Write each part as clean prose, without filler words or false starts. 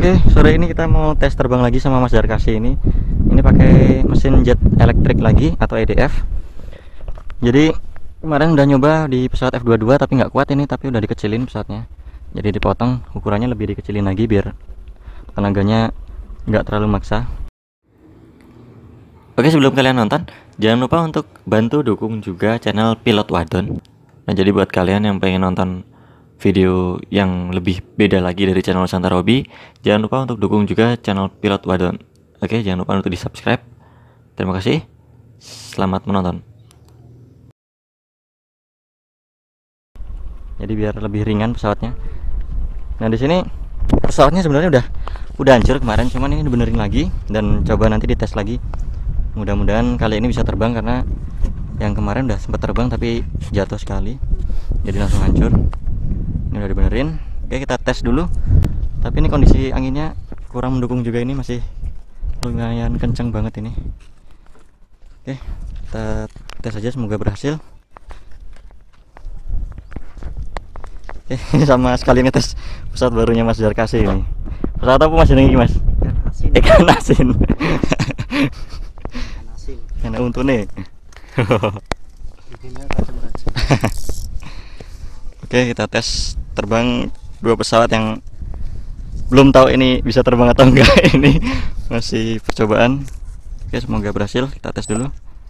Oke, sore ini kita mau tes terbang lagi sama Mas Darkasi ini. Ini pakai mesin jet elektrik lagi atau EDF. Jadi kemarin udah nyoba di pesawat F22 tapi nggak kuat ini, tapi udah dikecilin pesawatnya. Jadi dipotong, ukurannya lebih dikecilin lagi biar tenaganya nggak terlalu maksa. Oke, sebelum kalian nonton, jangan lupa untuk bantu dukung juga channel Pilot Wadon. Nah, jadi buat kalian yang pengen nonton video yang lebih beda lagi dari channel Nusantara Hobi, jangan lupa untuk dukung juga channel Pilot Wadon. Oke, jangan lupa untuk di subscribe. Terima kasih. Selamat menonton. Jadi biar lebih ringan pesawatnya. Nah, di sini pesawatnya sebenarnya udah hancur kemarin, cuman ini dibenerin lagi dan coba nanti dites lagi. Mudah-mudahan kali ini bisa terbang, karena yang kemarin udah sempat terbang tapi jatuh sekali, jadi langsung hancur. Ini udah dibenerin. Oke, kita tes dulu. Tapi ini kondisi anginnya kurang mendukung juga, ini masih lumayan kencang banget ini. Oke, kita tes aja, semoga berhasil. Oke, sama sekali ngetes pesawat barunya Mas Darkasi ini. Pesawat apa Mas ini, Mas? Ikan asin. Enak untune. Oke, kita tes terbang dua pesawat yang belum tahu ini bisa terbang atau enggak. Ini masih percobaan. Oke, semoga berhasil. Kita tes dulu.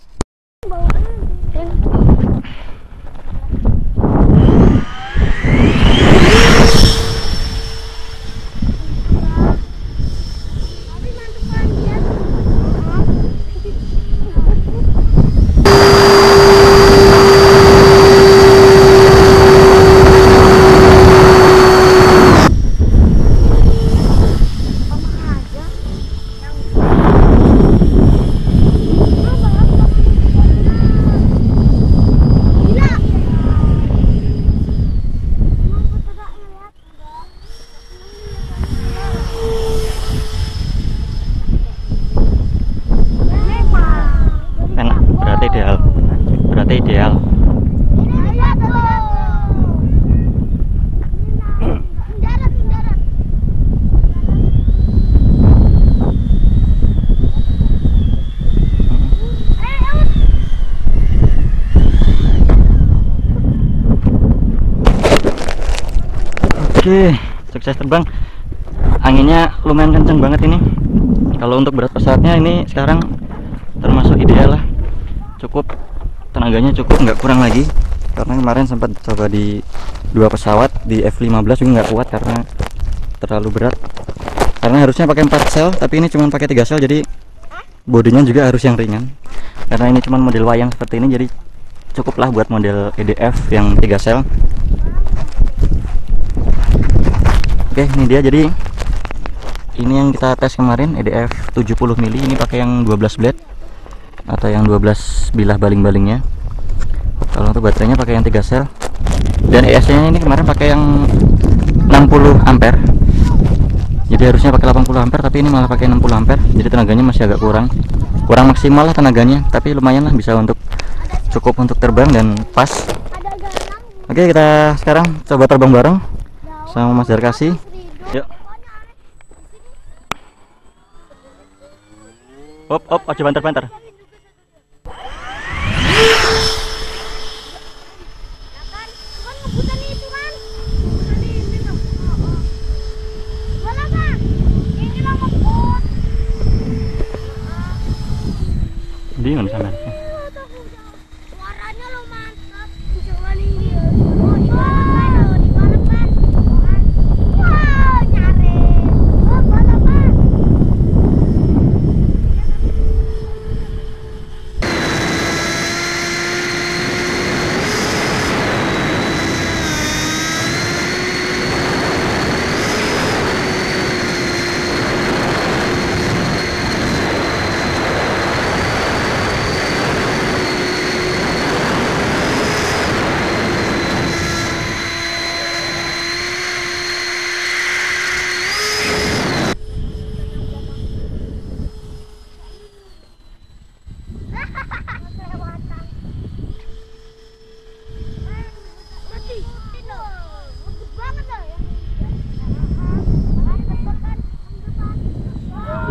Berarti ideal. Oke, sukses terbang. Anginnya lumayan kenceng banget ini. Kalau untuk berat pesawatnya ini sekarang termasuk ideal lah. Cukup, tenaganya cukup, nggak kurang lagi. Karena kemarin sempat coba di dua pesawat, di F15 juga nggak kuat karena terlalu berat. Karena harusnya pakai 4 sel, tapi ini cuma pakai 3 sel, jadi bodinya juga harus yang ringan. Karena ini cuma model wayang seperti ini, jadi cukuplah buat model EDF yang 3 sel. Oke, ini dia. Jadi ini yang kita tes kemarin, EDF 70 mili. Ini pakai yang 12 blade atau yang 12 bilah baling-balingnya. Kalau untuk baterainya pakai yang 3 sel. Dan ESC nya ini kemarin pakai yang 60 ampere. Jadi harusnya pakai 80 ampere, tapi ini malah pakai 60 ampere. Jadi tenaganya masih agak kurang maksimal lah tenaganya, tapi lumayan lah, bisa untuk cukup untuk terbang dan pas. Oke, kita sekarang coba terbang bareng sama Mas Darkasi. Yuk. Op, aja banter-banter. Bingung sama. Suaranya lo mantap. Wah, nyari. Oh, balapan.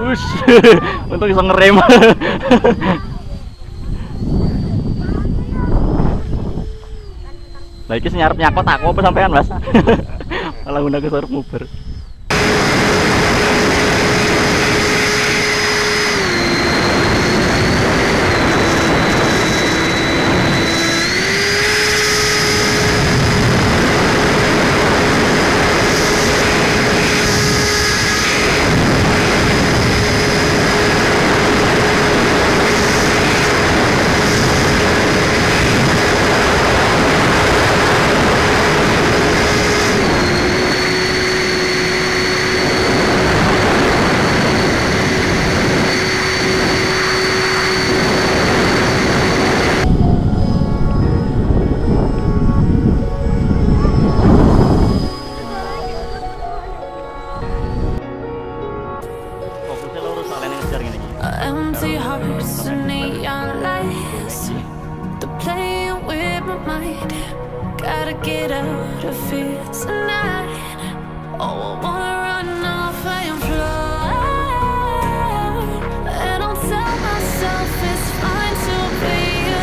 Ush, untung bisa ngerem. Lagi nyarep nyakot aku apa sampean Mas? Malah udah kesorot muber. Empty hearts and neon lights, they're playing with my mind. Gotta get out of here tonight. Oh, I wanna run off and fly, and I'll tell myself it's fine to be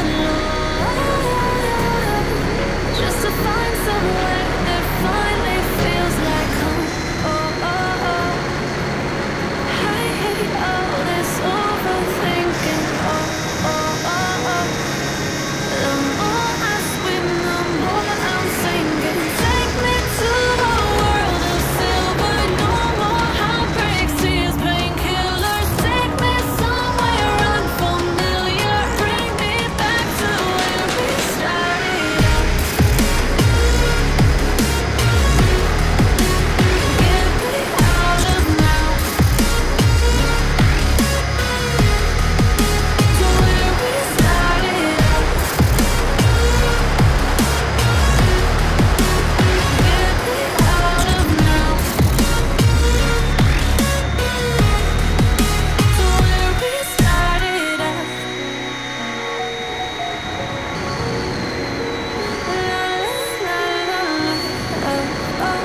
alone, just to find somewhere that finally feels like home. Oh, oh, oh. I hate all this overthinking. Oh, oh, oh, oh. The more I swim, the more I'm sinking. Take me to a world of silver. No more heartbreaks, tears, painkillers. Take me somewhere unfamiliar. Bring me back to where we started out. Get me out of now. To where we started out. Get me out of now. To where we started out. La la la la. Oh, oh.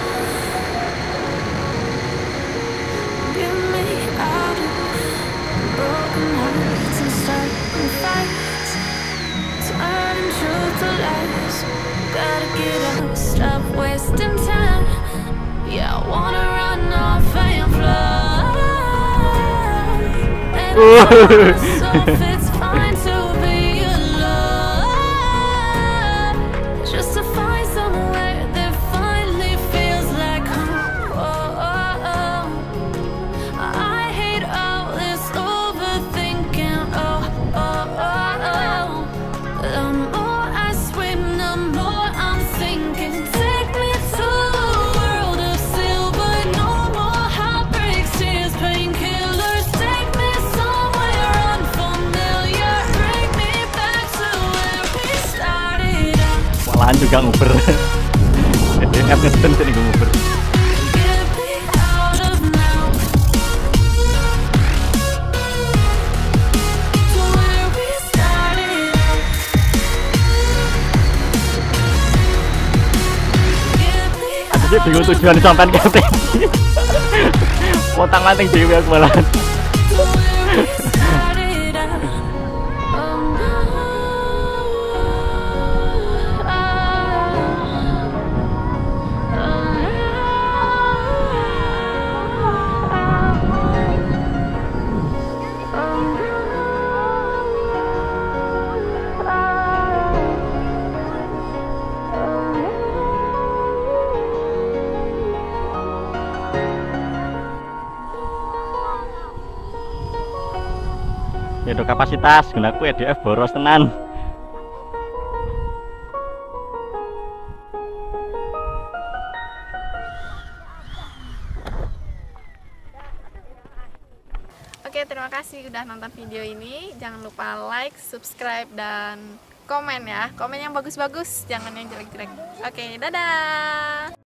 Get me out of broken hearts and starting fights, turning truth to lies. Gotta get up, stop wasting time. Yeah, I wanna run off and fly, and I tell myself it's fine to be alone, just to find somewhere that finally feels like home. Oh, oh, oh. I hate all this overthinking. Oh, oh, oh, oh. The more I swim, the more I'm sinking. Take me to a world of silver. No more heartbreaks, tears, painkillers. Take me somewhere unfamiliar. Bring me back to where we started out. Malahan juga nguber. EDF ngeden sih nih nguber. Get me out of now. To where we started out. Get me out Jadi bingung tujuan sampean kapan. Potang lanting dhewe aku malahan. to where we started out. Oh no. Ya do kapasitas gunaku EDF boros tenan. Oke, terima kasih udah nonton video ini. Jangan lupa like, subscribe, dan komen ya. Komen yang bagus-bagus, jangan yang jelek-jelek. Oke, dadah.